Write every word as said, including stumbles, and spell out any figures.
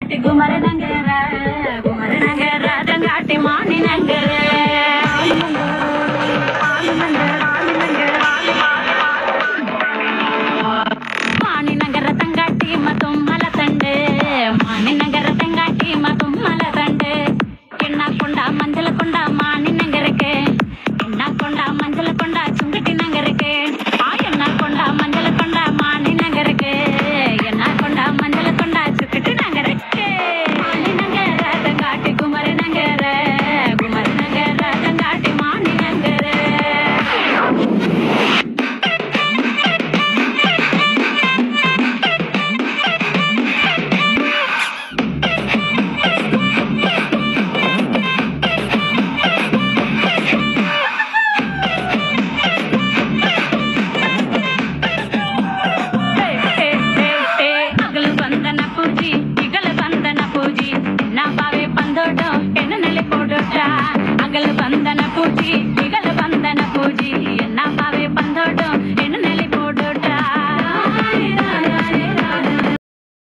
குமர நங்கர குமர நங்கர தங்காட்டி மானி நங்கர மானி நங்கர தங்காட்டி மதும் மல தண்டு மானி நங்கர தங்காட்டி மதும் மல தண்டு என்ன கொண்டா மஞ்சள் கொண்டா மானி நங்கருக்கு என்ன கொண்டா மஞ்சள் கொண்டா சுங்கட்டி நங்கருக்கு ஆ என்ன கொண்டா மஞ்சள் கொண்டா மானி நங்கருக்கு என்ன கொண்டா மஞ்சள் கொண்டா சுக்கட்டி நங்கருக்கு மானி நங்கர தங்காட்டி குமர நங்கர குமர நங்கர தங்காட்டி மானி நங்கர अगल बंदन पूजी